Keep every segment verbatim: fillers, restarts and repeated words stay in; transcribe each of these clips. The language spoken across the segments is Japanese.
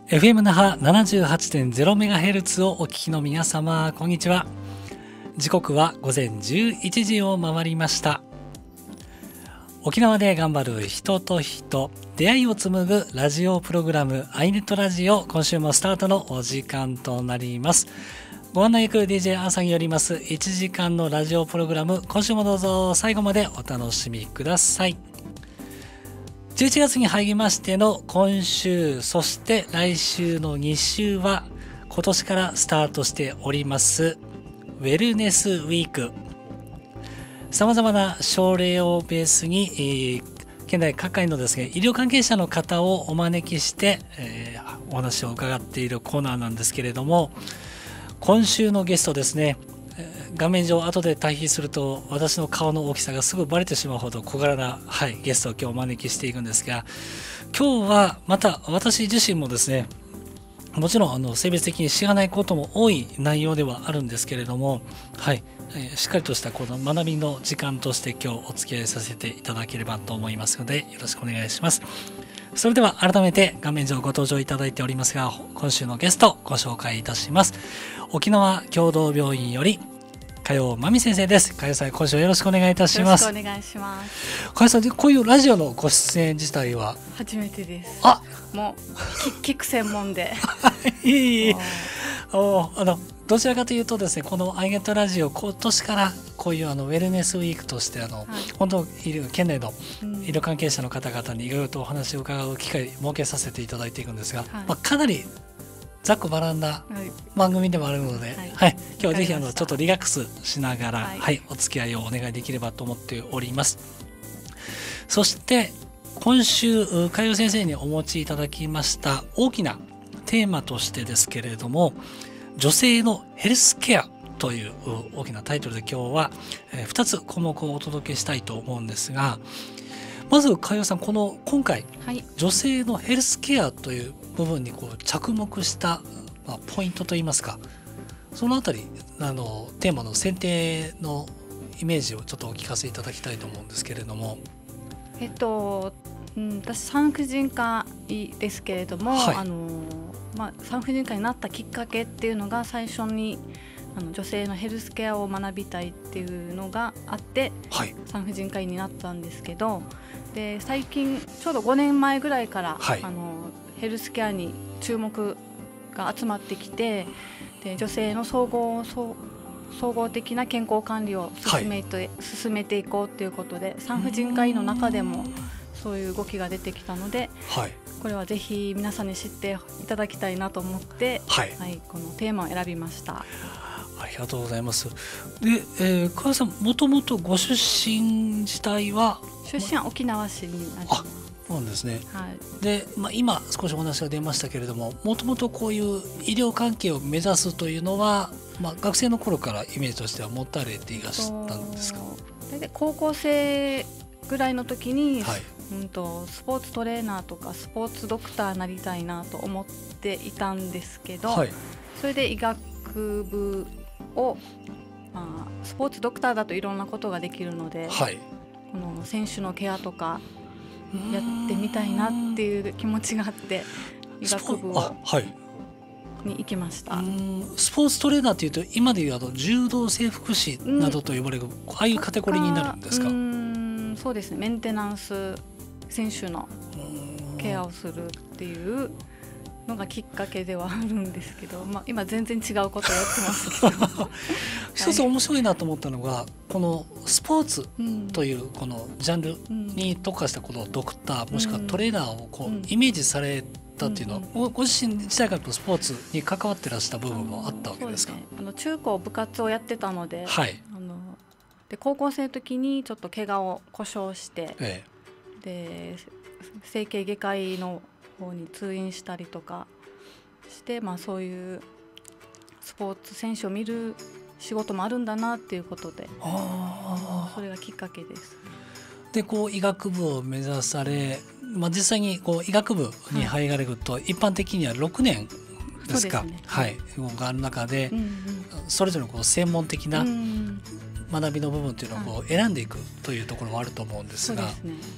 エフエム 那覇 ななじゅうはちてんゼロメガヘルツ をお聞きの皆様、こんにちは。時刻は午前じゅういちじを回りました。沖縄で頑張る人と人、出会いを紡ぐラジオプログラムアイネットラジオ、今週もスタートのお時間となります。ご案内役 ディージェー 朝によりますいちじかんのラジオプログラム、今週もどうぞ最後までお楽しみください。じゅういちがつに入りましての今週、そして来週のに週は今年からスタートしておりますウェルネスウィーク。さまざまな症例をベースに、えー、県内各界のですね、医療関係者の方をお招きして、えー、お話を伺っているコーナーなんですけれども、今週のゲストですね、画面上後で対比すると私の顔の大きさがすぐバレてしまうほど小柄な、はい、ゲストを今日お招きしていくんですが、今日はまた私自身もですね、もちろんあの性別的に知らないことも多い内容ではあるんですけれども、はい、えー、しっかりとしたこの学びの時間として今日お付き合いさせていただければと思いますので、よろしくお願いします。それでは改めて画面上ご登場いただいておりますが、今週のゲストご紹介いたします。沖縄共同病院より加代真美先生です。加代さん、今週はよろしくお願いいたします。 よろしくお願いします。 加代さん、こういうラジオのご出演自体は初めてです。 あ、 もう聞く専門でいいいいおあのどちらかというとですね、このアイゲットラジオ、今年からこういうあのウェルネスウィークとしてあの、はい、本当医療県内の医療関係者の方々にいろいろとお話を伺う機会設けさせていただいていくんですが、はい、まあ、かなりざっくばらんな番組でもあるので、はいはい、今日はぜひあのちょっとリラックスしながら、はいはい、お付き合いをお願いできればと思っております。そして今週加代先生にお持ちいただきました大きなテーマとしてですけれども、女性のヘルスケアという大きなタイトルで今日はふたつ項目をお届けしたいと思うんですが、まず加代さん、この今回、はい、女性のヘルスケアという部分にこう着目した、まあ、ポイントといいますか、そのあたりあのテーマの選定のイメージをちょっとお聞かせいただきたいと思うんですけれども。 えっと、うん、私産婦人科医ですけれども、はい、あのまあ、産婦人科になったきっかけっていうのが、最初にあの女性のヘルスケアを学びたいっていうのがあって、はい、産婦人科医になったんですけど、で最近ちょうどごねんまえぐらいから、はい、あのヘルスケアに注目が集まってきて、で女性の総合総総合的な健康管理を進めて、はい、進めていこうということで、産婦人科医の中でもそういう動きが出てきたので、はい、これはぜひ皆さんに知っていただきたいなと思って、はいはい、このテーマを選びました。 ありがとうございます。で、えー、加代さん、もともとご出身自体は出身は沖縄市になります。 あ、そうなんですね。 はい、 で、まあ、今少しお話が出ましたけれども、もともとこういう医療関係を目指すというのは、まあ、学生の頃からイメージとしては持たれていらしたんですか？ で高校生ぐらいの時に、はい、うんとスポーツトレーナーとかスポーツドクターになりたいなと思っていたんですけど、はい、それで医学部を、まあ、スポーツドクターだといろんなことができるので、はい、この選手のケアとかやってみたいなっていう気持ちがあって医学部をに行きました。 うーん、スポーツトレーナーというと今でいうあの柔道整復師などと呼ばれる、うん、ああいうカテゴリーになるんですか？ うーん、そうですね、メンテナンス選手のケアをするっていうのがきっかけではあるんですけど、まあ、今全然違うことをやってますけど一つ面白いなと思ったのが、このスポーツというこのジャンルに特化したこのドクターもしくはトレーナーをこうイメージされたっていうのは、ご自身自体からスポーツに関わってらした部分もあったわけですか？ あの、そうですね、あの中高部活をやってたので、 はい、 あので高校生の時にちょっと怪我を故障して、ええ、で整形外科医の方に通院したりとかして、まあ、そういうスポーツ選手を見る仕事もあるんだなっていうことで、あ、それがきっかけです。 でこう医学部を目指され、まあ、実際にこう医学部に入られると、はい、一般的にはろくねんですか、 そうですね、 はい、がある中で、うんうん、それぞれのこう専門的な学びの部分というのをこう選んでいくというところもあると思うんですが、そうですね、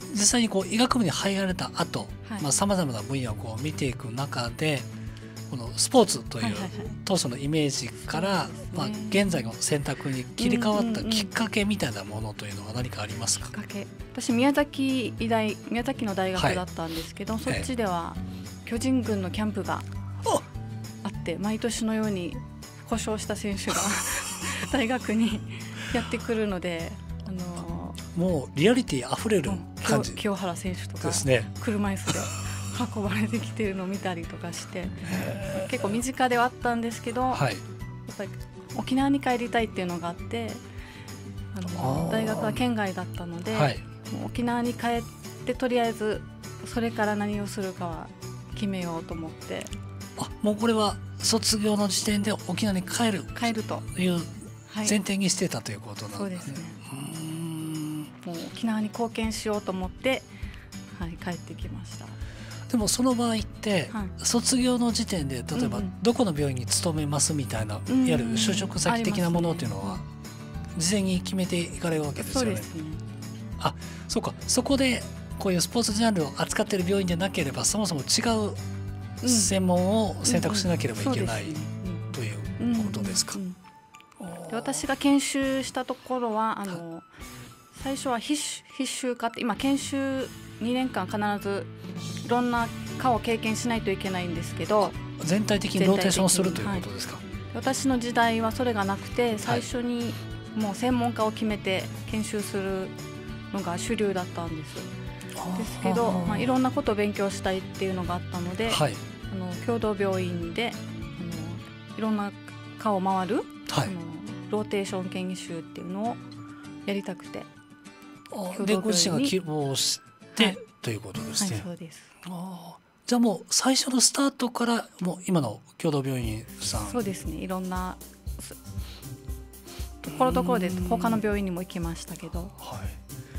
実際にこう医学部に入られた後、 はい、 まあ、様々な分野をこう見ていく中でこのスポーツという当初のイメージから、はいはいはい、まあ、現在の選択に切り替わったきっかけみたいなものというのは何かありますか？ きっかけ、私宮崎医大宮崎の大学だったんですけど、はい、そっちでは巨人軍のキャンプがあって、毎年のように故障した選手が大学にやってくるので、あのー、もうリアリティあふれる感じ、 清原選手とかですね、 車椅子で運ばれてきてるのを見たりとかして結構身近ではあったんですけど、はい、やっぱり沖縄に帰りたいっていうのがあって、あの大学は県外だったので、はい、もう沖縄に帰ってとりあえずそれから何をするかは決めようと思って、 あ、もうこれは卒業の時点で沖縄に帰る帰るという前提にしてたということなんですね。 そうですね。うーん、もう沖縄に貢献しようと思って、はい、帰ってきました。 でもその場合って、はい、卒業の時点で例えばどこの病院に勤めますみたいな、うんうん、いわゆる就職先的なものっていうのは事前に決めていかれるわけですよね。そうですね。あ、そうか、そこでこういうスポーツジャンルを扱っている病院でなければそもそも違う専門を選択しなければいけない、うんうん、ということですか。うんうんうん、で、私が研修したところはあの最初は必修、必修科って、今研修にねんかん必ずいろんな科を経験しないといけないんですけど、 全体的にローテーションするということですか？はい、 私の時代はそれがなくて、最初にもう専門家を決めて研修するのが主流だったんです。ですけど、まあ、いろんなことを勉強したいっていうのがあったので、はい、あの共同病院であのいろんな科を回る、はい、あのローテーション研修っていうのをやりたくて、 でご自身が希望して、はい、ということですね。 はい、そうです。 あ、じゃあもう最初のスタートからもう今の共同病院さん。 そうですね。いろんなところどころで他の病院にも行きましたけど、はい、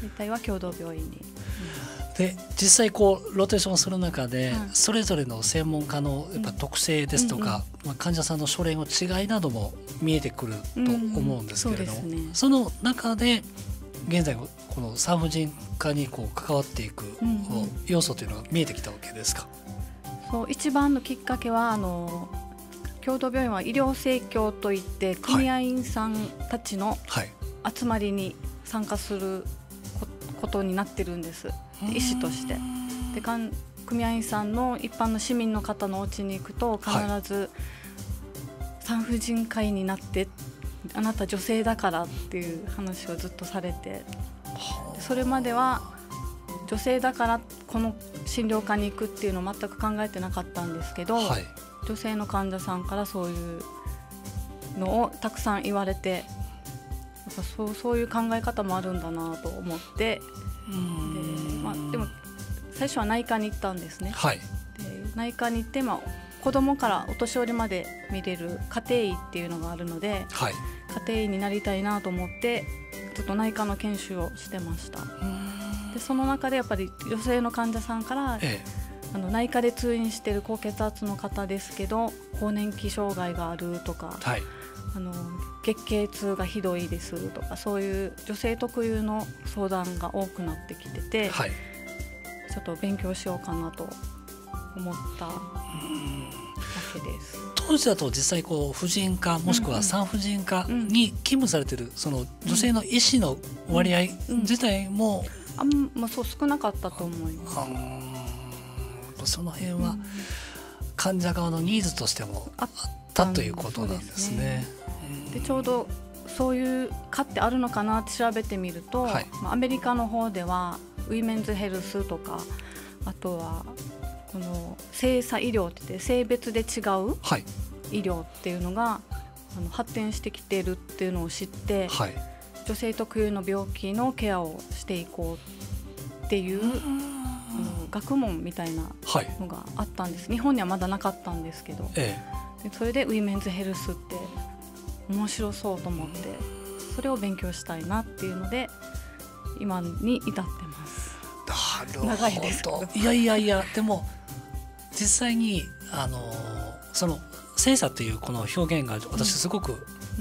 大体は共同病院に。 で実際こうローテーションする中で、はい、それぞれの専門家のやっぱ特性ですとか、うんうん、患者さんの症例の違いなども見えてくると思うんですけれども、うんうん、 そ, ね、その中で現在この産婦人科にこう関わっていく要素というのが見えてきたわけですか？ そう、一番のきっかけはあの共同病院は医療生協といって組合員さんたちの集まりに参加することになってるんです。で、医師としてで組合員さんの一般の市民の方のお家に行くと必ず産婦人科医になってあなた女性だからっていう話をずっとされて、それまでは女性だからこの診療科に行くっていうのを全く考えてなかったんですけど、はい、女性の患者さんからそういうのをたくさん言われて、やっぱそう、そういう考え方もあるんだなと思って、で、まあ、でも最初は内科に行ったんですね。はい、で内科に行って、まあ、子供からお年寄りまで見れる家庭医っていうのがあるので、はい、家庭医になりたいなと思ってちょっと内科の研修をしてました。でその中でやっぱり女性の患者さんから、ええ、あの内科で通院している高血圧の方ですけど更年期障害があるとか、はい、あの月経痛がひどいですとか、そういう女性特有の相談が多くなってきてて、はい、ちょっと勉強しようかなと思ったわけです。 当時だと実際こう婦人科もしくは産婦人科に勤務されているその女性の医師の割合自体も、 あんまあ、そう少なかったと思います。 あ、その辺は患者側のニーズとしてもあったということなんですね。 でちょうどそういう科ってあるのかなって調べてみると、はい、まあ、アメリカの方ではウィメンズヘルスとか、あとはこの性差医療って言って性別で違う医療っていうのが、はい、あの発展してきているっていうのを知って、はい、女性特有の病気のケアをしていこうっていう、あの学問みたいなのがあったんです、はい、日本にはまだなかったんですけど、ええ、でそれでウィメンズヘルスって面白そうと思ってそれを勉強したいなっていうので今に至ってます。 なるほど。 長いですけど、 いやいやいや、でも実際にあのその性差っていうこの表現が私すごく、うん、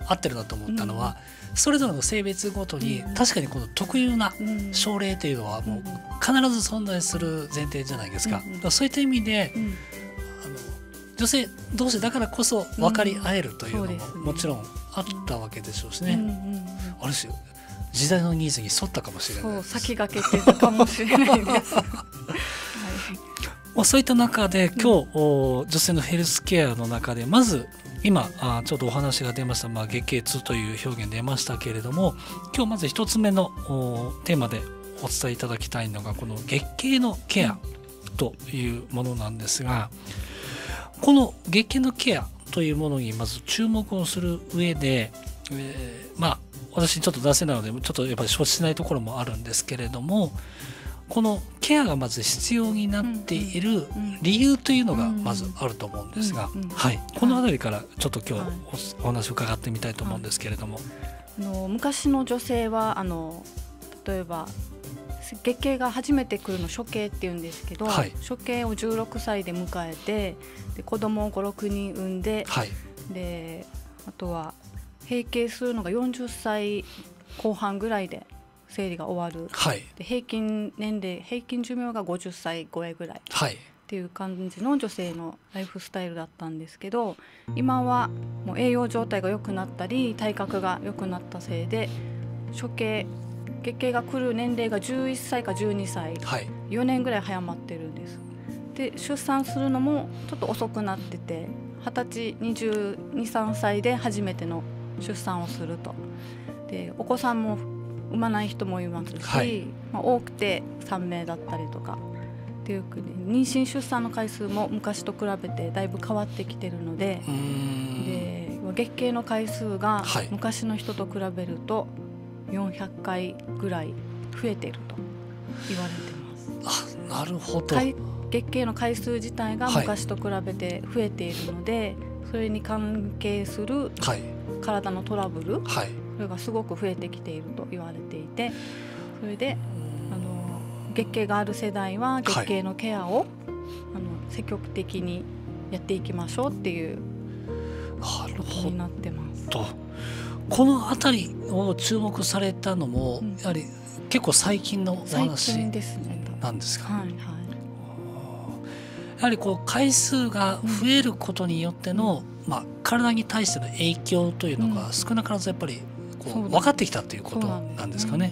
合ってるなと思ったのは、うん、それぞれの性別ごとに確かにこの特有な症例というのはもう必ず存在する前提じゃないですか。うん、そういった意味で、うん、あの女性同士だからこそ分かり合えるというのももちろんあったわけでしょうしね。うんうんうん、ある種時代のニーズに沿ったかもしれないです。 そう、先駆けてたかもしれないです。はい、 まあ、そういった中で今日、うん、女性のヘルスケアの中でまず今あちょっとお話が出ました、まあ、月経痛という表現出ましたけれども、今日まず一つ目のテーマでお伝えいただきたいのがこの月経のケアというものなんですが、この月経のケアというものにまず注目をする上で、えー、まあ私ちょっと男性なのでちょっとやっぱり承知しないところもあるんですけれども、このケアがまず必要になっている理由というのがまずあると思うんですが、はい、このあたりからちょっと今日お話を伺ってみたいと思うんですけれども、 あの昔の女性はあの例えば月経が初めて来るの初経っていうんですけど、はい、初経をじゅうろくさいで迎えて、で子供をご、ろくにん産んで、はい、であとは閉経するのがよんじゅっさいこう半ぐらいで生理が終わる、はい、で平均年齢平均寿命がごじゅっさい超えぐらい、はい、っていう感じの女性のライフスタイルだったんですけど、今はもう栄養状態が良くなったり体格が良くなったせいで初経月経が来る年齢がじゅういっさいかじゅうにさい、はい、よねんぐらい早まってるんです。で出産するのもちょっと遅くなってて、はたちにじゅうに、さんさいで初めての出産をすると。でお子さんも産まない人もいますし、はい、まあ、多くてさんめいだったりとかっていう妊娠出産の回数も昔と比べてだいぶ変わってきてるので、で月経の回数が昔の人と比べるとよんひゃっかいぐらい増えていると言われてます。 あ、なるほど。 月経の回数自体が昔と比べて増えているので、はい、それに関係する体のトラブル、はい、それがすごく増えてきていると言われていて、それであの月経がある世代は月経のケアを、はい、あの積極的にやっていきましょうっていうことになってます。 このあたりを注目されたのも、うん、やはり結構最近のお話なんですか。はいはい、やはりこう回数が増えることによっての、うん、まあ、体に対しての影響というのが少なからずやっぱりこう分かってきたということなんですかね。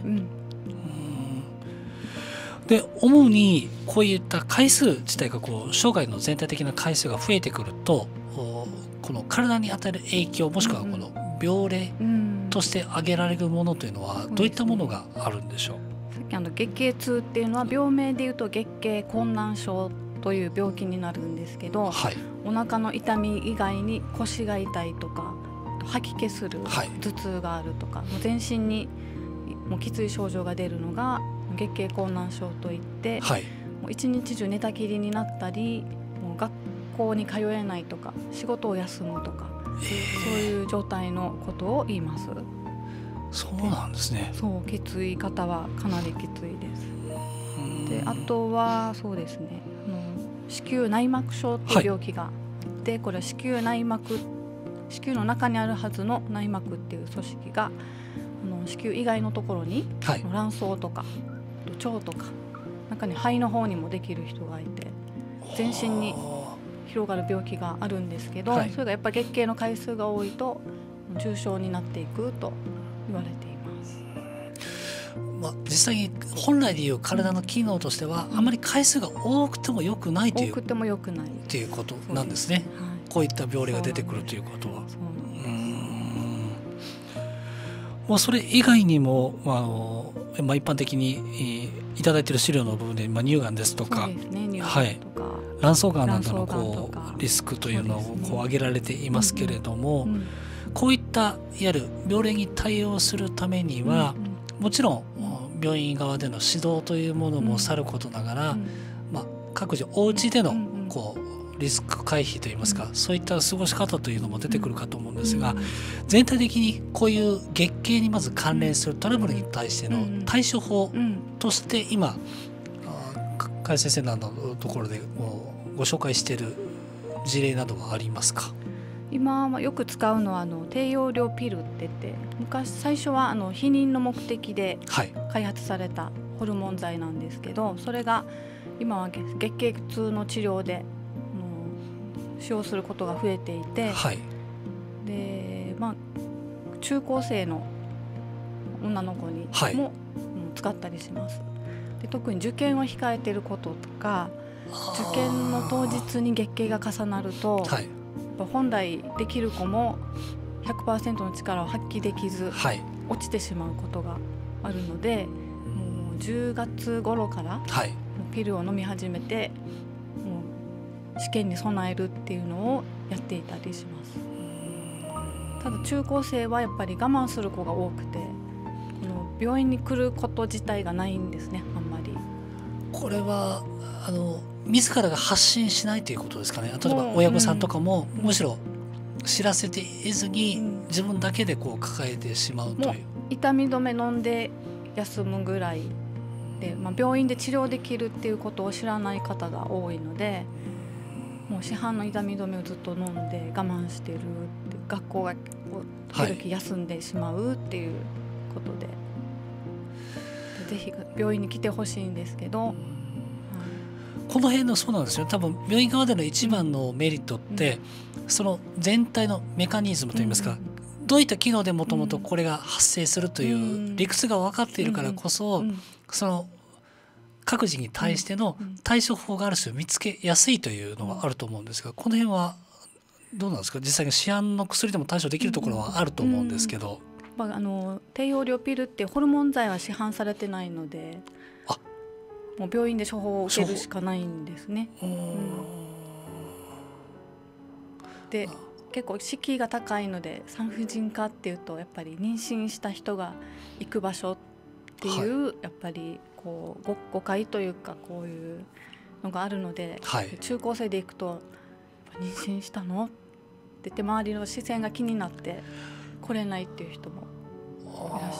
で主にこういった回数自体がこう生涯の全体的な回数が増えてくると、この体に与える影響もしくはこの病例として挙げられるものというのはどういったものがあるんでしょう。 さっきあの月経痛っていうのは病名でいうと月経困難症という病気になるんですけど、はい、お腹の痛み以外に腰が痛いとか吐き気する、はい、頭痛があるとか、もう全身にもうきつい症状が出るのが月経困難症といって、はい、もう一日中寝たきりになったり、もう学校に通えないとか仕事を休むとか、えー、そういう状態のことを言います。 そうなんですね。 そう、きつい方はかなりきついです。であとはそうですね、あの子宮内膜症っていう病気があって、はい、これは子宮内膜、子宮の中にあるはずの内膜っていう組織があの子宮以外のところに、はい、卵巣とか腸とか中に肺の方にもできる人がいて、全身に広がる病気があるんですけど、はい、それがやっぱり月経の回数が多いと重症になっていくと言われています。 まあ、実際に本来でいう体の機能としては、うん、あまり回数が多くても良くないという多くても良くないっていうことなんですね。はい、こういった病例が出てくるということは。うーん、まあ、それ以外にも、まああのまあ、一般的に、えー、いただいている資料の部分で、まあ、乳がんですとか、そうですね、乳がんとか、はい、卵巣がんなどのこうリスクというのをこう挙げられていますけれども、うんうん、こういったいわゆる病例に対応するためには、うんうん、もちろん病院側での指導というものもさることながら、うん、まあ、各自お家でのこうリスク回避といいますか、うん、そういった過ごし方というのも出てくるかと思うんですが、うん、全体的にこういう月経にまず関連するトラブルに対しての対処法として今加谷先生などのところでご紹介している事例などはありますか。 今はよく使うのはあの低用量ピルって言って、昔最初はあの避妊の目的で開発されたホルモン剤なんですけど、はい、それが今は月経痛の治療で使用することが増えていて、はい、でまあ、中高生の女の子にも、はい、使ったりします。で特に受験を控えていることとか、受験の当日に月経が重なると、はい、本来できる子も ひゃくパーセント の力を発揮できず、はい、落ちてしまうことがあるので、もうじゅうがつ頃から、はい、ピルを飲み始めて、もう試験に備えるっていうのをやっていたりします。ただ中高生はやっぱり我慢する子が多くて、この病院に来ること自体がないんですね、あんまり。 これはあの自らが発信しないということですかね。例えば親御さんとかも、うん、むしろ知らせていずに、うん、自分だけでこう抱えてしまうという。もう痛み止め飲んで休むぐらいで、まあ、病院で治療できるっていうことを知らない方が多いので、もう市販の痛み止めをずっと飲んで我慢してるって、学校が時々休んでしまうっていうことで、はい、でぜひ病院に来てほしいんですけど、 この辺のそうなんですよ。多分病院側での一番のメリットって、うん、その全体のメカニズムといいますか、うん、どういった機能でもともとこれが発生するという理屈が分かっているからこそ、うん、その各自に対しての対処法がある種見つけやすいというのがあると思うんですが、この辺はどうなんですか。実際に市販の薬でも対処できるところはあると思うんですけど、 うんうん、あの低用量ピルってホルモン剤は市販されてないので、あもう病院で処方を受けるしかないんですね。うん、で結構敷居が高いので、産婦人科っていうとやっぱり妊娠した人が行く場所っていう、はい、やっぱりこう 誤, 誤解というかこういうのがあるので、はい、中高生で行くと妊娠したのって言って周りの視線が気になって来れないっていう人もいらっしゃいます。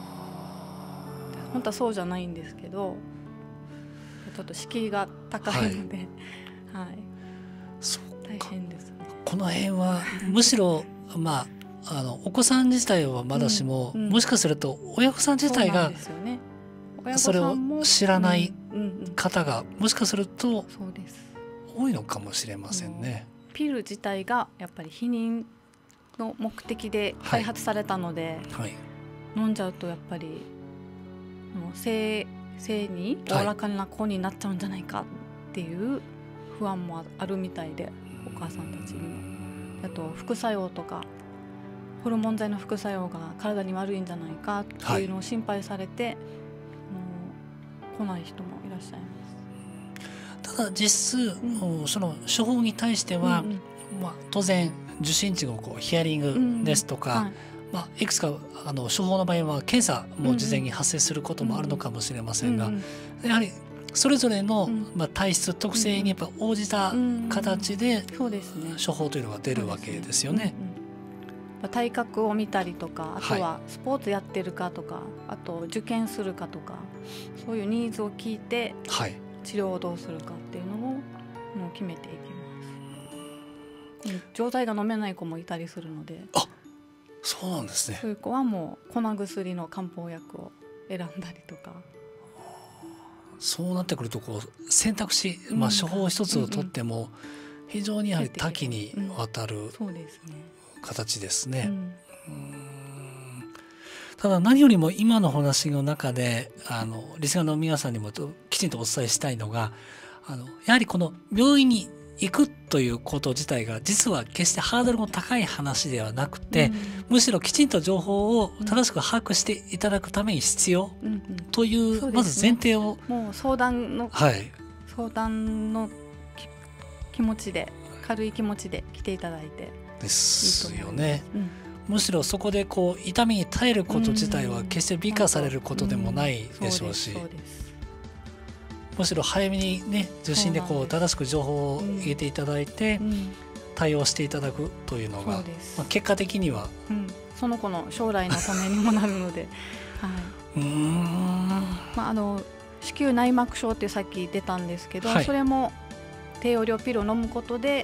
本当はそうじゃないんですけど、ちょっと敷居が高いので、はいはい、大変ですね。 この辺はむしろまあ、あのお子さん自体はまだしも、うんうん、もしかすると親御さん自体がそれを知らない方がもしかすると多いのかもしれませんね。 ピル自体がやっぱり避妊の目的で開発されたので、はいはい、飲んじゃうとやっぱりもう性性におおらかな子になっちゃうんじゃないかっていう不安もあるみたいで、お母さんたちにも。あと副作用とかホルモン剤の副作用が体に悪いんじゃないかっていうのを心配されて、はい、もう来ない人もいらっしゃいます。ただ実質、うん、その処方に対しては、うんうんまあ、当然受診地のこうヒアリングですとか、うんうんはいまあ、いくつかあの処方の場合は検査も事前に発生することもあるのかもしれませんが、うんうん、やはりそれぞれの、うんまあ、体質特性にやっぱ応じた形で処方というのが出るわけですよね。 体格を見たりとか、あとはスポーツやってるかとか、はい、あと受験するかとか、そういうニーズを聞いて治療をどうするかっていうのをもう決めていきます。錠剤が飲めない子もいたりするので、 あ、そうなんですね。 そういう子はもう粉薬の漢方薬を選んだりとか。 そうなってくるとこう選択肢、まあ、処方一つをとっても非常にやはり多岐にわたる形ですね。うんうんただ何よりも今の話の中であのリスナーの皆さんにもきちんとお伝えしたいのが、あのやはりこの病院に行くということ自体が実は決してハードルの高い話ではなくて、うん、むしろきちんと情報を正しく把握していただくために必要という、うんうん、まず前提を、 もう相談の、はい、相談の気持ちで軽い気持ちで来ていただいていいと思いますですよね。うんむしろそこでこう痛みに耐えること自体は決して美化されることでもないでしょうし、むしろ早めにね受診でこう正しく情報を入れていただいて対応していただくというのが、まあ、結果的には、 うん、その子の将来のためにもなるので、はい、うーん、まあ、あの子宮内膜症ってさっき出たんですけど、はい、それも低用量ピルを飲むことで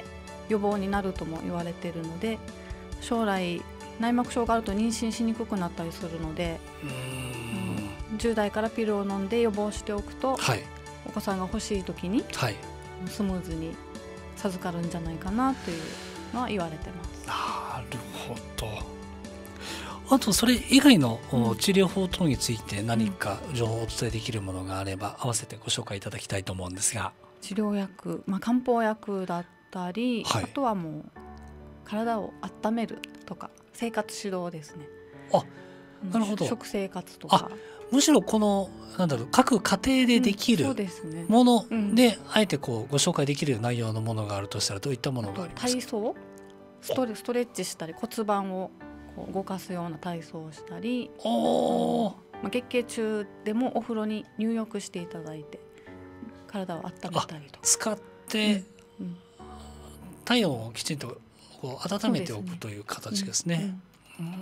予防になるとも言われているので、将来内膜症があると妊娠しにくくなったりするので、 うーん、 うん、じゅう代からピルを飲んで予防しておくと、 はい、 お子さんが欲しい時にはい、 スムーズに授かるんじゃないかなというのは言われてます。 なるほど。あとそれ以外のうん治療法等について何か情報をお伝えできるものがあれば合わせてご紹介いただきたいと思うんですが。 治療薬、まあ、漢方薬だったり、 はい、 あとはもう体を温めるとか生活指導ですね。 あ、なるほど。 食生活とか、 むしろこのなんだろう、各家庭でできるうん、そうですね、 もので、 うん、 あえてこうご紹介できる内容のものがあるとしたらどういったものがありますか？ 体操、ストレ、ストレッチしたり骨盤をこう動かすような体操をしたり、 おー、 まあ、月経中でもお風呂に入浴していただいて体を温めたりとか使ってうんうん、 体温をきちんとこう温めておくという形ですね。うんうん、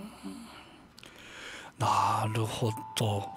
なるほど。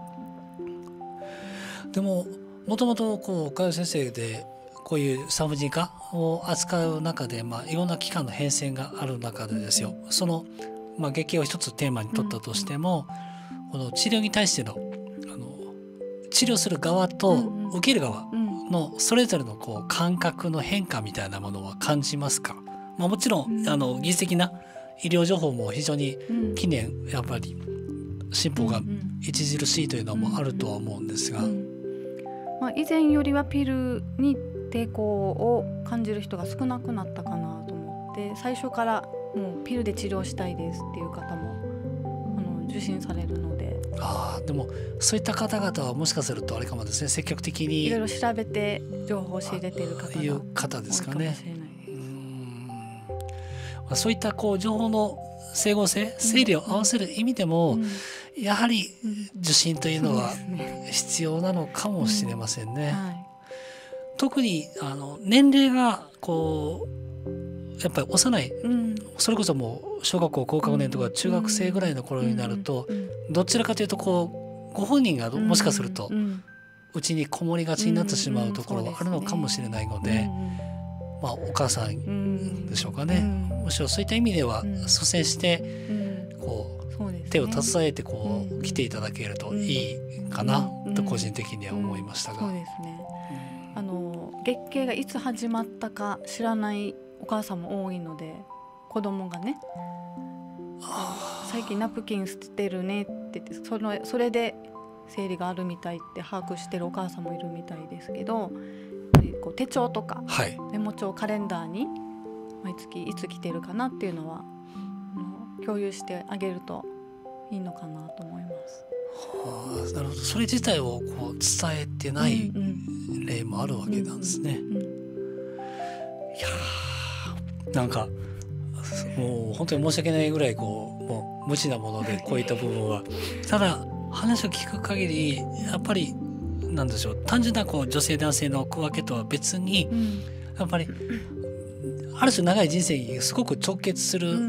でももともとこう岡谷先生でこういう産婦人科を扱う中で、まあ、いろんな機関の変遷がある中でですよ、その、まあ、月経を一つテーマに取ったとしても、この治療に対しての、あの治療する側と受ける側のそれぞれのこう感覚の変化みたいなものは感じますか？まあ、もちろんあの技術的な医療情報も非常に近年やっぱり進歩が著しいというのもあるとは思うんですが、 まあ、以前よりはピルに抵抗を感じる人が少なくなったかなと思って、最初からもうピルで治療したいですっていう方もあの受診されるので、 あでもそういった方々はもしかするとあれかもですね、積極的にいろいろ調べて情報を仕入れている方がいう方ですかね。 多いかもしれないです。 うーん、まあ、そういったこう情報の整合性、整理を合わせる意味でも、 うんやはり受診というのはそうですね必要なのかもしれませんね。 はい、 特にあの年齢がこうやっぱり幼い、 うん、 それこそもう小学校高学年とか中学生ぐらいの頃になると、どちらかというとこうご本人がもしかするとうちにこもりがちになってしまうところはあるのかもしれないので、まあ、お母さんでしょうかね、むしろそういった意味では率先してこう手を携えてこう来ていただけるといいかなと個人的には思いましたが、 そうですね、あの月経がいつ始まったか知らないお母さんも多いので、子供がね最近ナプキン捨ててるねって言って、そのそれで生理があるみたいって把握してるお母さんもいるみたいですけど、やっぱりこう手帳とか、はい、メモ帳カレンダーに毎月いつ来てるかなっていうのは共有してあげるといいのかなと思います。 はあ、なるほど。それ自体をこう伝えてない例もあるわけなんですね。いやー、なんかもう本当に申し訳ないぐらいこうもう無知なものでこういった部分はただ話を聞く限りやっぱりなんでしょう、単純なこう女性男性の区分けとは別に、うん、やっぱりある種長い人生にすごく直結する、うん、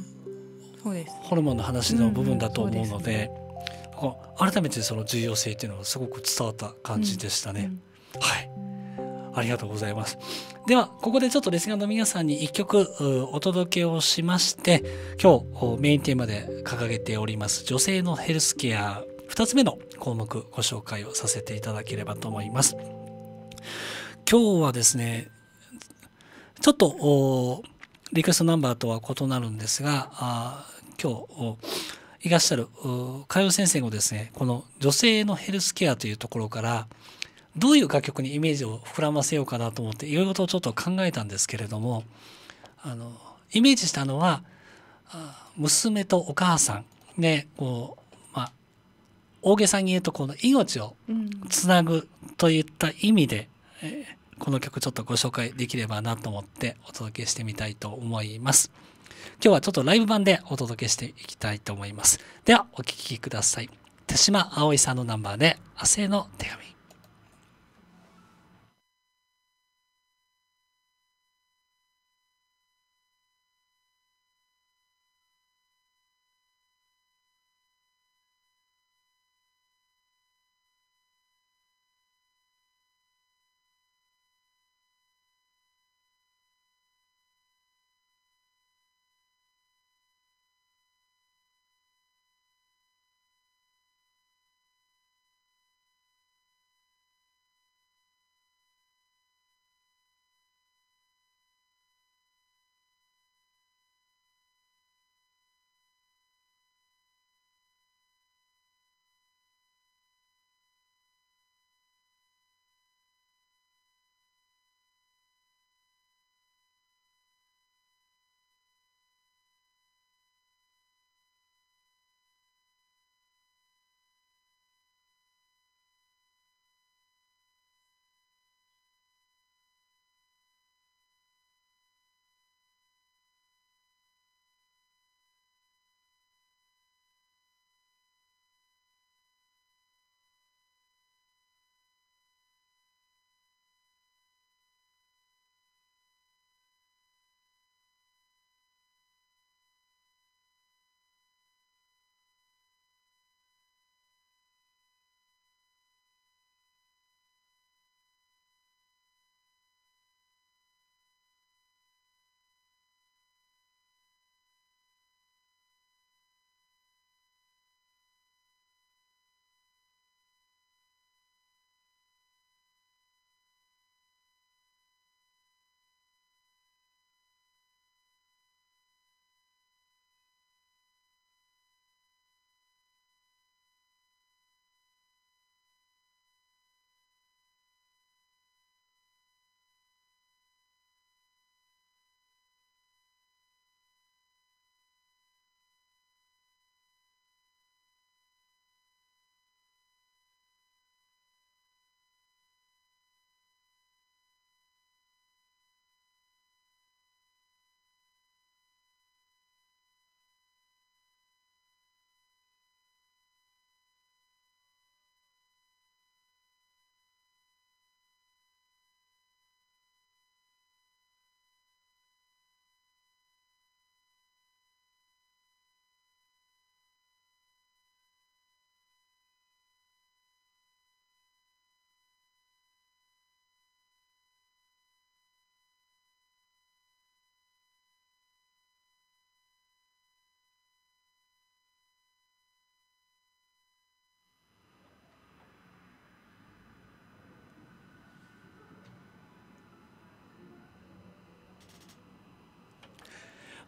そうです、ホルモンの話の部分だと思うので、うん、改めてその重要性っていうのがすごく伝わった感じでしたね、うん、はい、ありがとうございます。ではここでちょっとリスナーの皆さんにいっきょくお届けをしまして、今日メインテーマで掲げております女性のヘルスケアふたつめの項目ご紹介をさせていただければと思います。今日はですね、ちょっとリクエストナンバーとは異なるんですが、あ今日いらっしゃる佳代先生がですね、この女性のヘルスケアというところからどういう楽曲にイメージを膨らませようかなと思っていろいろとちょっと考えたんですけれども、あのイメージしたのは娘とお母さんでこう、まあ、大げさに言うとこの命をつなぐといった意味で、うん、えー、この曲ちょっとご紹介できればなと思ってお届けしてみたいと思います。今日はちょっとライブ版でお届けしていきたいと思います。ではお聴きください。手島葵さんのナンバーで明日への手紙。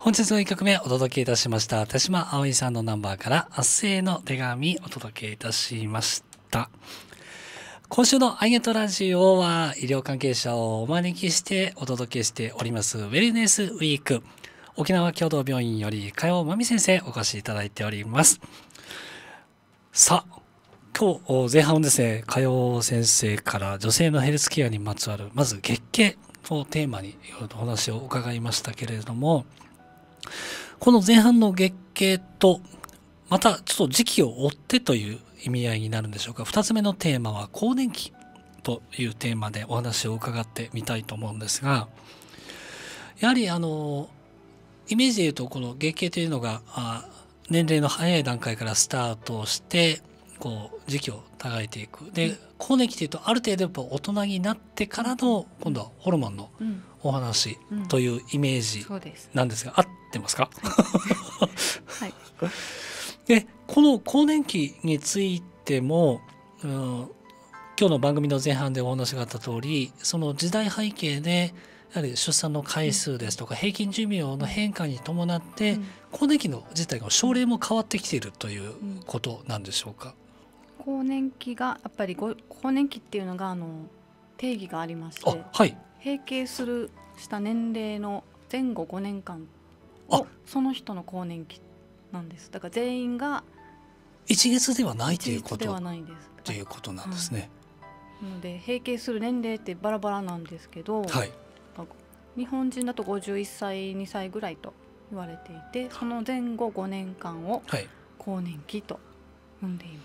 本日のいっきょくめお届けいたしました手島葵さんのナンバーから明日への手紙お届けいたしました。今週のアイゲットラジオは医療関係者をお招きしてお届けしておりますウェルネスウィーク、沖縄共同病院より加代真美先生お越しいただいております。さあ今日前半はですね、加代先生から女性のヘルスケアにまつわるまず月経をテーマにお話を伺いましたけれども、この前半の月経とまたちょっと時期を追ってという意味合いになるんでしょうか。ふたつめのテーマは更年期というテーマでお話を伺ってみたいと思うんですが、やはりあのイメージでいうとこの月経というのがあ年齢の早い段階からスタートしてこう時期をtagaえていく。で更年期というとある程度やっぱ大人になってからの今度はホルモンのお話というイメージなんですが、合ってますか？ はい。 でこの更年期についても、うん、今日の番組の前半でお話があった通り、その時代背景でやはり出産の回数ですとか平均寿命の変化に伴って、うん、更年期の自体の症例も変わってきているということなんでしょうか？ 更年期がやっぱり更年期っていうのがあの定義がありまして、 はい、 閉経するした年齢の前後ごねんかんをその人の更年期なんです。だから全員が一律ではないということではないですということなんですね。 はい、なので閉経する年齢ってバラバラなんですけど、 はい、 日本人だとごじゅういっさいにさいぐらいと言われていて、その前後ごねんかんを更年期と呼んでいます。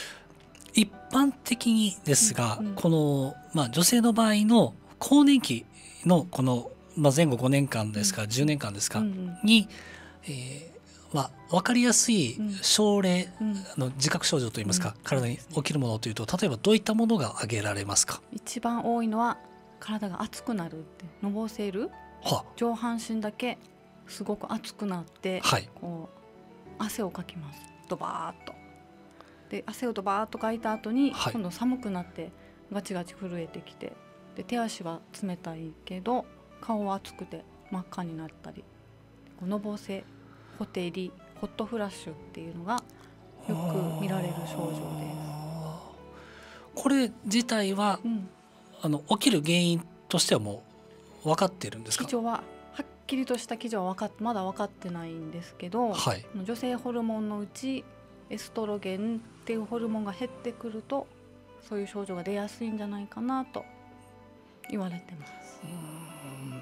一般的にですが、 うんうん、 この、まあ、女性の場合の更年期のこの、まあ、前後ごねんかんですか、うん、じゅうねんかんですか、うんうん、に、えーまあ、分かりやすい症例、うん、の自覚症状といいますか、うん、体に起きるものというと例えばどういったものが挙げられますか？ 一番多いのは体が熱くなるって、のぼせる、は上半身だけすごく熱くなって、はい、こう汗をかきます。ドバーッとで汗をドバーッとかいた後に、はい、今度寒くなってガチガチ震えてきて、で手足は冷たいけど顔は熱くて真っ赤になったり、のぼせ、ほてり、ホットフラッシュっていうのがよく見られる症状です。 これ自体は、うん、あの起きる原因としてはもう分かっているんですか？ 基準ははっきりとした基準は分かっまだ分かってないんですけど、はい、女性ホルモンのうちエストロゲンっていうホルモンが減ってくるとそういう症状が出やすいんじゃないかなと言われてます。うーん、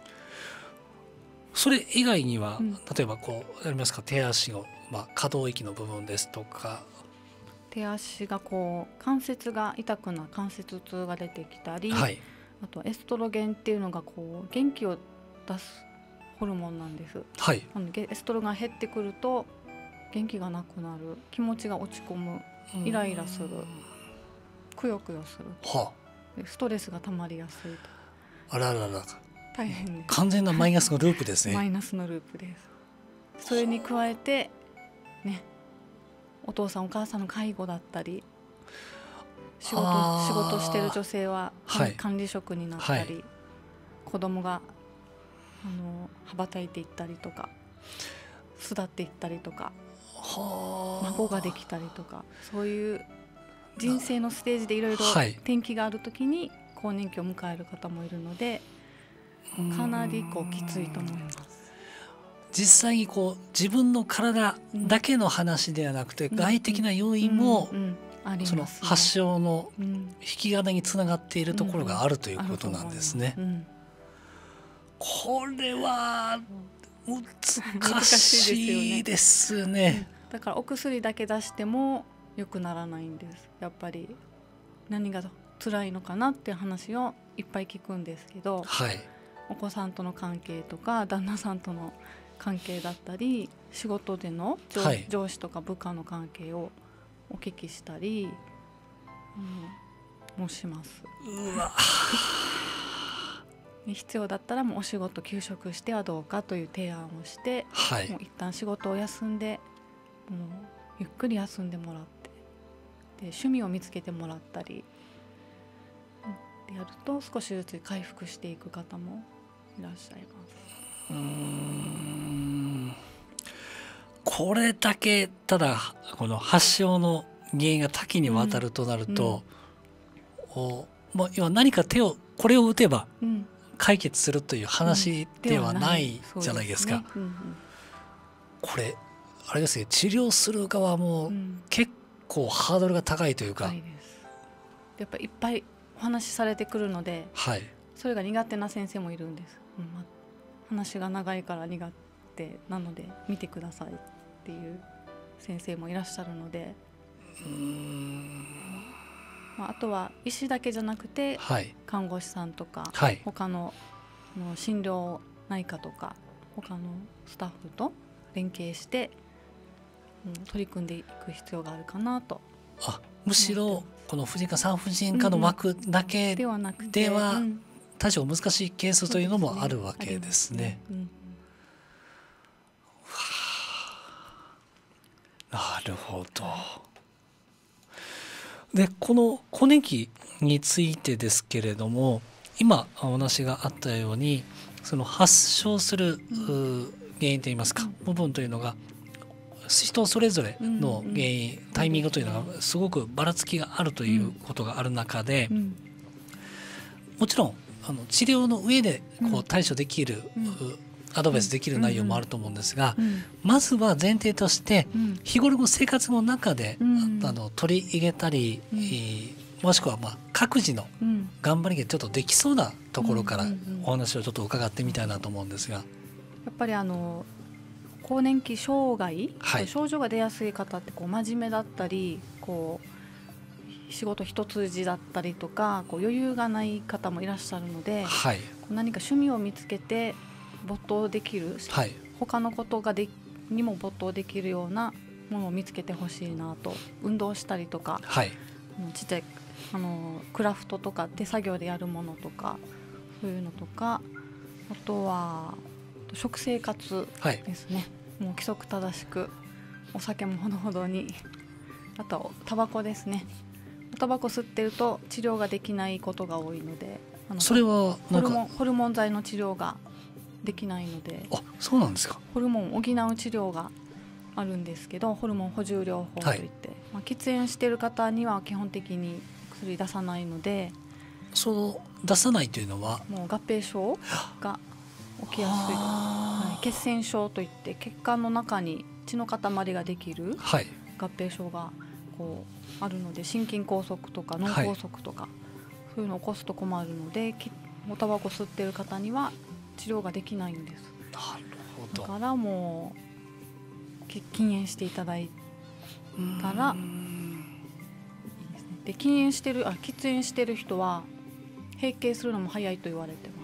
それ以外には、うん、例えばこうありますか？手足の、まあ、可動域の部分ですとか、 手足がこう関節が痛くな関節痛が出てきたり、はい、あとエストロゲンっていうのがこう元気を出すホルモンなんです、はい、なのでエストロゲンが減ってくると元気がなくなる、気持ちが落ち込む、イライラする、くよくよする、はあ、ストレスが溜まりやすいと。 あららら、 大変です。 完全なマイナスのループですね。 マイナスのループです。それに加えてね、お父さんお母さんの介護だったり、仕事仕事してる女性は、はい、管理職になったり、はい、子供があの羽ばたいていったりとか巣立っていったりとか、孫ができたりとか、そういう人生のステージでいろいろ転機があるときに更年期を迎える方もいるので、かなりこうきついと思います。 実際にこう自分の体だけの話ではなくて、うん、外的な要因も、うんうんうん、その発症の引き金につながっているところがあるということなんですね。うんうん、これは難しいですね。 だからお薬だけ出しても良くならないんです。やっぱり何が辛いのかなっていう話をいっぱい聞くんですけど、はい、お子さんとの関係とか旦那さんとの関係だったり、仕事での 上,、はい、上司とか部下の関係をお聞きしたり、うん、もします。うわ必要だったらもうお仕事休職してはどうかという提案をして、はい、もう一旦仕事を休んでもうゆっくり休んでもらって、で趣味を見つけてもらったりでやると少しずつ回復していく方もいらっしゃいます。 うーんこれだけただこの発症の原因が多岐にわたるとなると、うんうんおまあ、要は何か手をこれを打てば解決するという話ではないじゃないですか。これあれですね、治療する側も結構ハードルが高いというか、 うん、やっぱいっぱいお話しされてくるので、はい、それが苦手な先生もいるんです、うんまあ、話が長いから苦手なので見てくださいっていう先生もいらっしゃるので、うーん、まあ、あとは医師だけじゃなくて、はい、看護師さんとか、はい、他のの診療内科とか他のスタッフと連携して取り組んでいく必要があるかなと。 あ、むしろこの婦人科産婦人科の枠だけではなくて、うん、多少難しいケースというのもあるわけですね。なるほど。でこの更年期についてですけれども、今お話があったようにその発症する、うん、原因といいますか、うん、部分というのが人それぞれの原因、うんうん、タイミングというのがすごくばらつきがあるということがある中で、うん、もちろんあの治療の上でこう対処できる、うん、アドバイスできる内容もあると思うんですが、うんうん、まずは前提として日頃の生活の中で、うん、あの取り入れたり、うん、もしくはまあ各自の頑張りがちょっとできそうなところからお話をちょっと伺ってみたいなと思うんですが、やっぱりあの更年期障害、はい、症状が出やすい方ってこう真面目だったりこう仕事一筋だったりとかこう余裕がない方もいらっしゃるので、はい、何か趣味を見つけて没頭できる、はい、他のことがでにも没頭できるようなものを見つけてほしいなと。運動したりとか、はい、ちっちゃいあのクラフトとか手作業でやるものとかそういうのとか、あとは食生活ですね、はい、もう規則正しくお酒もほどほどに、あとタバコですね。タバコ吸ってると治療ができないことが多いので、あのそれはなんかホルモン、ホルモン剤の治療ができないので。 あ、そうなんですか。 ホルモンを補う治療があるんですけど、ホルモン補充療法といって、はい、まあ、喫煙している方には基本的に薬出さないので。 その出さないというのはもう合併症が起きやすい、はい、血栓症といって血管の中に血の塊ができる合併症がこうあるので、心筋梗塞とか脳梗塞とか、はい、そういうのを起こすと困るので、おタバコ吸ってる方には治療ができないんです。 なるほど。 だからもう禁煙していただいたらいいですね。で禁煙してるあ喫煙してる人は閉経するのも早いと言われてます。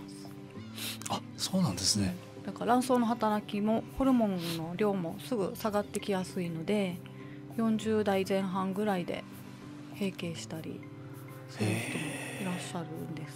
あ、そうなんですね。 だから卵巣の働きもホルモンの量もすぐ下がってきやすいので、よんじゅう代前半ぐらいで閉経したりする人もいらっしゃるんです。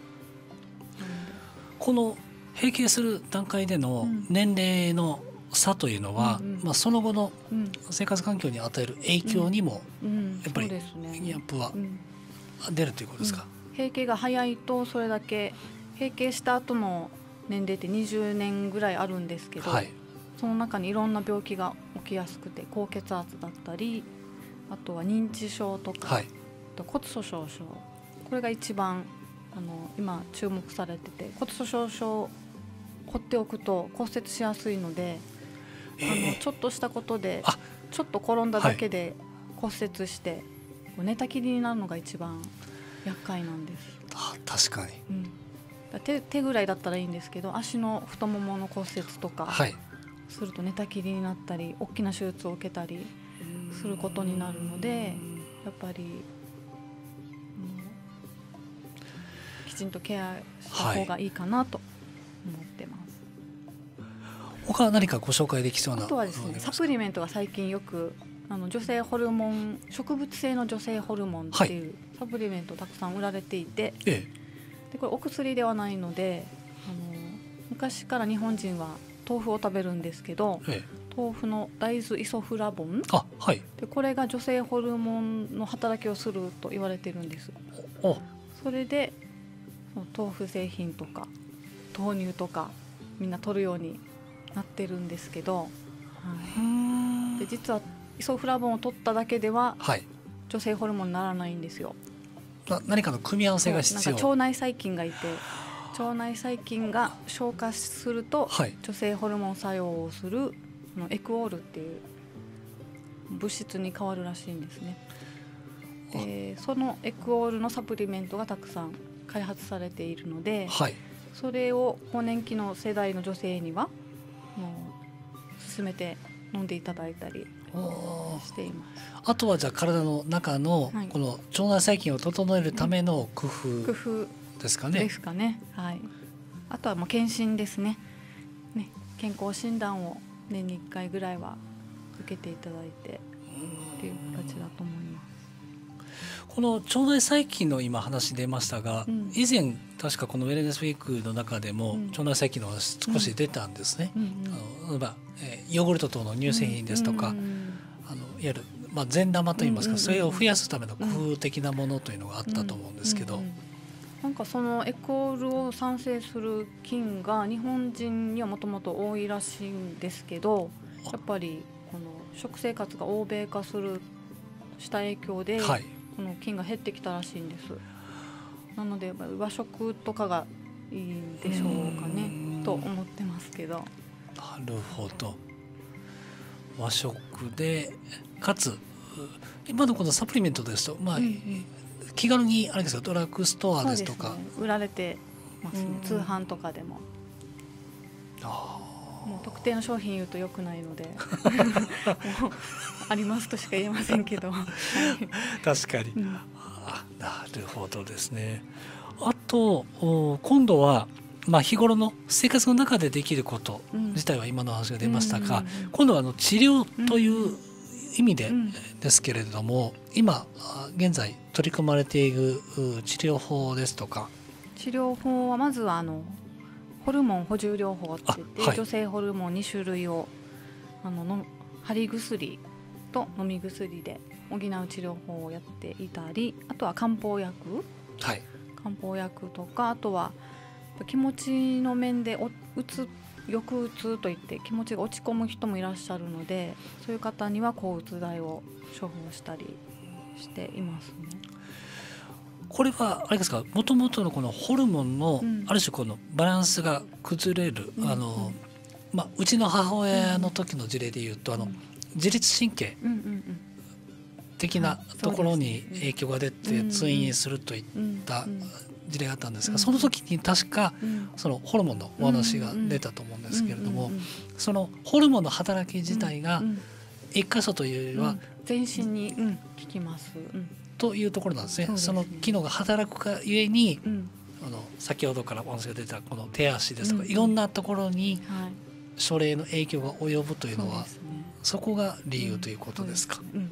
この閉経する段階での年齢の差というのは、うんうん、まあ、その後の生活環境に与える影響にもやっぱりギャップは出るということですか。 うん、閉経が早いとそれだけ、閉経した後の年齢ってにじゅうねんぐらいあるんですけど、はい、その中にいろんな病気が起きやすくて、高血圧だったり、あとは認知症とか、はい、あと骨粗しょう症、これが一番あの今注目されてて、骨粗しょう症放っておくと骨折しやすいので、えー、あのちょっとしたことでちょっと転んだだけで骨折して、はい、寝たきりになるのが一番厄介なんです。 あ、確かに、うん、 手, 手ぐらいだったらいいんですけど、足の太ももの骨折とかすると寝たきりになったり、大きな手術を受けたりすることになるので、やっぱり、うん、きちんとケアした方がいいかなと思ってます。 他は何かご紹介できそうな。 あとはですね、サプリメントが最近よくあの女性ホルモン、植物性の女性ホルモンっていうサプリメントたくさん売られていて、はい、でこれお薬ではないので、あの昔から日本人は豆腐を食べるんですけど、ええ、豆腐の大豆イソフラボン、あ、はい、でこれが女性ホルモンの働きをすると言われてるんです。それでその豆腐製品とか豆乳とかみんな取るようになってるんですけど、はい、で実はイソフラボンを取っただけでは、はい、女性ホルモンにならないんですよ。 な何かの組み合わせが必要。 なんか腸内細菌がいて、腸内細菌が消化すると、はい、女性ホルモン作用をするのエクオールっていう物質に変わるらしいんですね。でそのエクオールのサプリメントがたくさん開発されているので、はい、それを更年期の世代の女性にはもう勧めて飲んでいただいたりしています。 あとはじゃあ体の中のこの腸内細菌を整えるための工夫、 工夫ですかね。 ですかね。はい。あとはもう検診ですね。ね、健康診断を年にいっかいぐらいは受けていただいてっていう形だと思います。 この腸内細菌の今話出ましたが、うん、以前確かこのウェルネスウィークの中でも腸内細菌の話少し出たんですね。ヨーグルト等の乳製品ですとか、うんうん、あのいわゆる、まあ、善玉といいますか、それを増やすための工夫的なものというのがあったと思うんですけど、 なんかそのエクオールを産生する菌が日本人にはもともと多いらしいんですけど、やっぱりこの食生活が欧米化するした影響で、はい、この菌が減ってきたらしいんです。なので和食とかがいいんでしょうかねと思ってますけど。 なるほど。和食でかつ今のこのサプリメントですと、まあ、うんうん、気軽にあれですか、ドラッグストアですとか、 ね、売られてますね。通販とかでも。あもう特定の商品言うと良くないのでもうありますとしか言えませんけど確かに、うん、あなるほどですね。あと今度は、まあ、日頃の生活の中でできること自体は今の話が出ましたが、うん、今度はあの治療という意味でですけれども、うん、今現在取り組まれている治療法ですとか。 治療法はまずはあのホルモン補充療法って言って、はい、女性ホルモンに種類をあのの貼り薬と飲み薬で補う治療法をやっていたり、あとは漢方薬、はい、漢方薬とか、あとは気持ちの面でおうつ抑うつといって気持ちが落ち込む人もいらっしゃるので、そういう方には抗うつ剤を処方したりしていますね。 これはあれですか、もともとのこのホルモンのある種このバランスが崩れる、うん、あのまあ、うちの母親の時の事例でいうと、うん、あの自律神経的なところに影響が出て通院するといった事例があったんですが、その時に確かそのホルモンのお話が出たと思うんですけれども、そのホルモンの働き自体が一箇所というよりは全身に効きます、うんというところなんですね。 そ, ですね、その機能が働くがゆえに、うん、あの先ほどからお話が出たこの手足ですとか、うん、いろんなところに症例の影響が及ぶというのは、はい、そこが理由ということですか。うん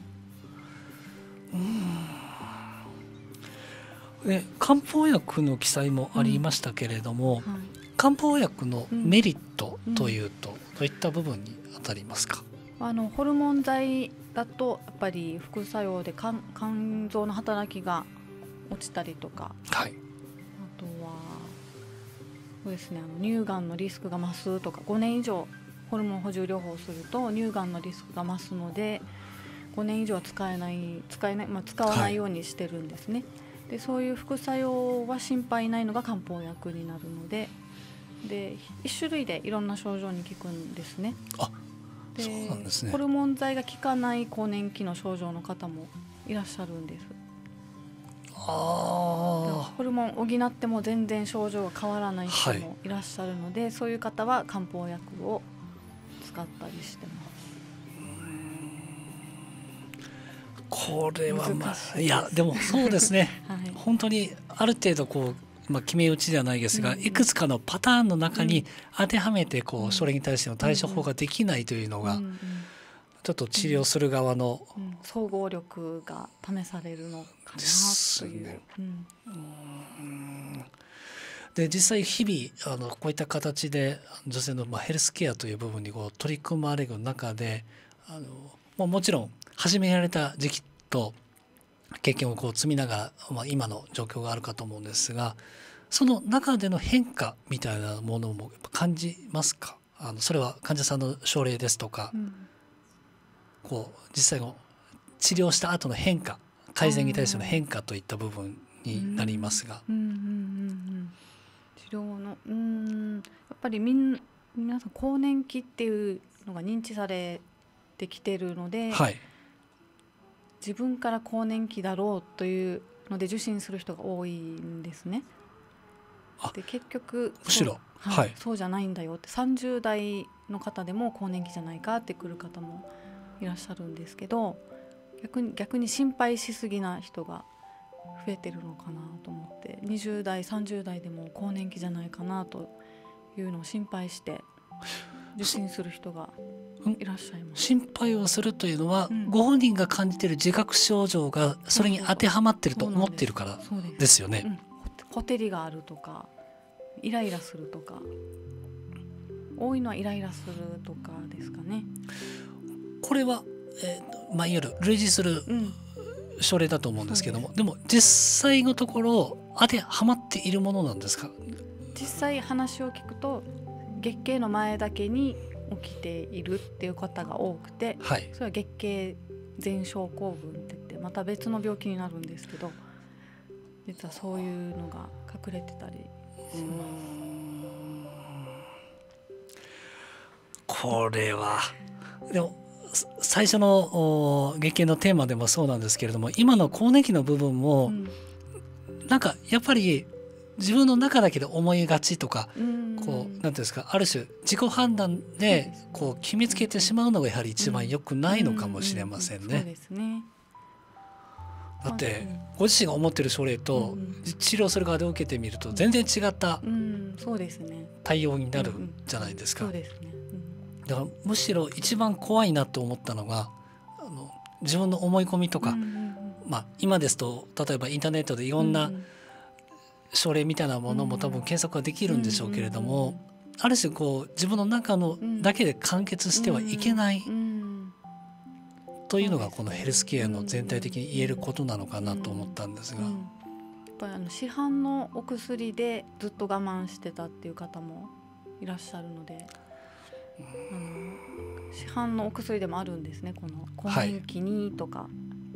うん、で漢方薬の記載もありましたけれども、うんはい、漢方薬のメリットというと、どういった部分に当たりますか。 あのホルモン剤だとやっぱり副作用で肝臓の働きが落ちたりとか、はい、あとはそうですね、あの乳がんのリスクが増すとか、ごねん以上ホルモン補充療法をすると乳がんのリスクが増すのでごねん以上は使えない使えない、まあ、使わないようにしてるんですね、はい、でそういう副作用は心配ないのが漢方薬になるので、でいち種類でいろんな症状に効くんですね。 あでそうなんですね。 ホルモン剤が効かない更年期の症状の方もいらっしゃるんです。あホルモン補っても全然症状が変わらない人もいらっしゃるので、はい、そういう方は漢方薬を使ったりしてます。 これはまあいやでもそうですね、はい、本当にある程度こうまあ、決め打ちではないですが、うんうん、いくつかのパターンの中に当てはめてこう、うん、それに対しての対処法ができないというのが、うんうん、ちょっと治療する側の、 うんうん、総合力が試されるのかなという、ねうんうん、で実際日々あのこういった形で女性のまあヘルスケアという部分にこう取り組まれる中で、あのまあ、もちろん始められた時期と経験をこう積みながら、まあ、今の状況があるかと思うんですが、 その中での変化みたいなものもやっぱ感じますか？あのそれは患者さんの症例ですとか、 うん、 こう実際の治療した後の変化、改善に対しての変化といった部分になりますが、 うんうんうんうん、治療のうーんやっぱりみん皆さん更年期っていうのが認知されてきてるので、 はい、 自分から更年期だろうというので受診する人が多いんですね。で結局むしろ、 そう、はいはい、そうじゃないんだよって、さんじゅう代の方でも更年期じゃないかって来る方もいらっしゃるんですけど、逆に逆に心配しすぎな人が増えてるのかなと思って、にじゅう代さんじゅう代でも更年期じゃないかなというのを心配して受診する人がいらっしゃいます。 心配をするというのは、 うん、 ご本人が感じている自覚症状がそれに当てはまっていると思っているからですよね。 うん、ほてりがあるとかイライラするとか、多いのはイライラするとかですかね。 これは、えーまあ、いわゆる類似する症例だと思うんですけども、うん、でも実際のところ当てはまっているものなんですか？ 実際話を聞くと月経の前だけに起きているっていう方が多くて、 はい、 それは月経前症候群って言ってまた別の病気になるんですけど、実はそういうのが隠れてたりします。 これはでも最初の月経のテーマでもそうなんですけれども、今の更年期の部分も、うん、なんかやっぱり自分の中だけで思いがちとか、こうなんていうんですか、ある種自己判断でこう決めつけてしまうのがやはり一番良くないのかもしれませんね。 そうですね。 だってご自身が思っている症例と治療する側で受けてみると全然違った対応になるじゃないですか。だからむしろ一番怖いなと思ったのが、あの自分の思い込みとか、まあ、今ですと例えばインターネットでいろんな症例みたいなものも多分検索はできるんでしょうけれども、ある種こう自分の中のだけで完結してはいけないというのがこのヘルスケアの全体的に言えることなのかなと思ったんですが、 やっぱりあの市販のお薬でずっと我慢してたっていう方もいらっしゃるので、あの市販のお薬でもあるんですね。この更年期にとか、はい、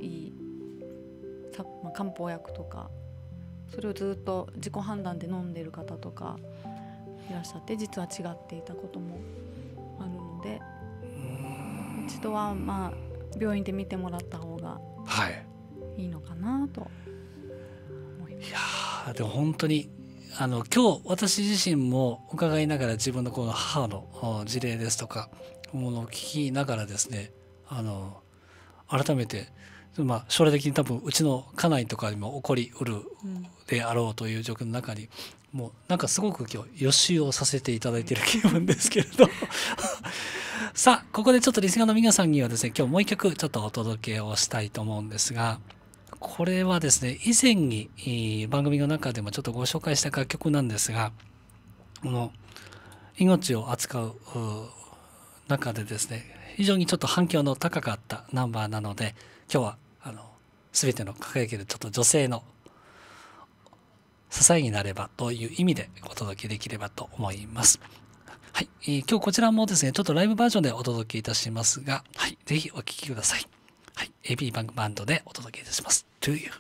いいさ、まあ、漢方薬とか、それをずっと自己判断で飲んでる方とかいらっしゃって、実は違っていたこともあるので、一度はまあ病院で見てもらった方がいいのかなと思います。 いやでも本当にあの今日私自身も伺いながら、自分のこの母の事例ですとかものを聞きながらですね、あの改めて、まあ、将来的に多分うちの家内とかにも起こりうるであろうという状況の中に、もうなんかすごく今日予習をさせていただいている気分ですけれどさあここでちょっとリスナーの皆さんにはですね、今日もう一曲ちょっとお届けをしたいと思うんですが、これはですね、以前に番組の中でもちょっとご紹介した楽曲なんですが、この命を扱う中でですね、非常にちょっと反響の高かったナンバーなので、今日はあの全ての輝けるちょっと女性の支えになればという意味でお届けできればと思います。はい、えー、今日こちらもですね、ちょっとライブバージョンでお届けいたしますが、はい、ぜひお聴きください。はい、エービー バンクバンドでお届けいたします。To you。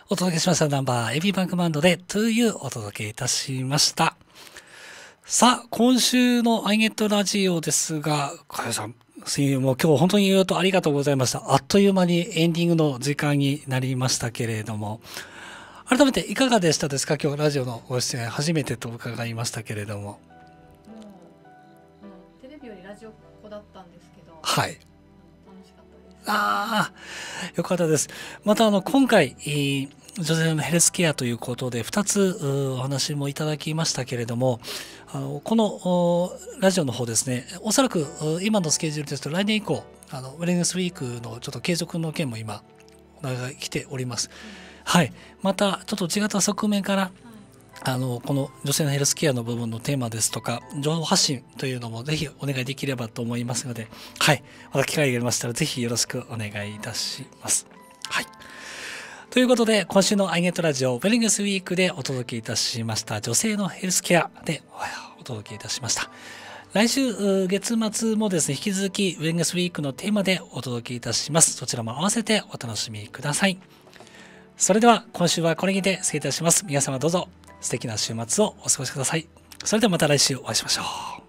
お届けしましたナンバーエビバンクバンドで To You お届けいたしました。さあ、今週のアイゲットラジオですが、かやさん、もう今日本当にいろいろとありがとうございました。あっという間にエンディングの時間になりましたけれども、改めていかがでしたですか？今日ラジオのご出演初めてと伺いましたけれども。もうテレビよりラジオっ子だったんですけど、 はい。 楽しかったです。 ああ、よかったです。またあの今回、女性のヘルスケアということでふたつお話もいただきましたけれども、あのこのラジオの方ですね、おそらく今のスケジュールですと来年以降、あのウェルネスウィークのちょっと継続の件も今お題が来ております。うん、はい。またちょっと違った側面から、あのこの女性のヘルスケアの部分のテーマですとか情報発信というのもぜひお願いできればと思いますので、はい、また機会がありましたらぜひよろしくお願いいたします。はい。ということで今週のアイゲットラジオウェルネスウィークでお届けいたしました女性のヘルスケアでお届けいたしました。来週月末もですね、引き続きウェルネスウィークのテーマでお届けいたします。そちらも合わせてお楽しみください。それでは今週はこれにて失礼いたします。皆様どうぞ素敵な週末をお過ごしください。それではまた来週お会いしましょう。